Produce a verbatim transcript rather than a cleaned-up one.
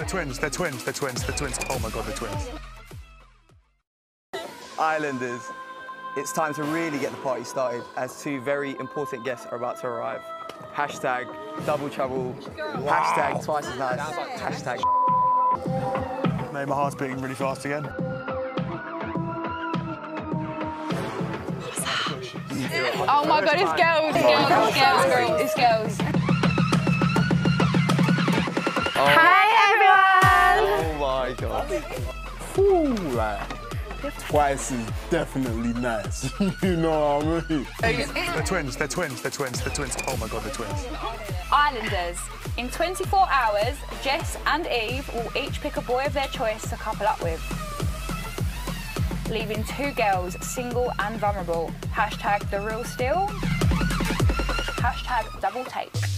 They're twins, they're twins, they're twins, they're twins. Oh my God, they're twins. Islanders, it's time to really get the party started as two very important guests are about to arrive. Hashtag double trouble, wow. Hashtag twice as nice, hashtag. Mate, my heart's beating really fast again. Oh my God, it's girls, it's girls, it's girls, girls, it's girls. Oh. Hi everyone! Oh my God. Ooh, like, twice is definitely nice. You know what I mean? They're twins, they're twins, they're twins, they're twins. Oh my God, they're twins. Islanders. In twenty-four hours, Jess and Eve will each pick a boy of their choice to couple up with, leaving two girls single and vulnerable. Hashtag the real steal. Hashtag double take.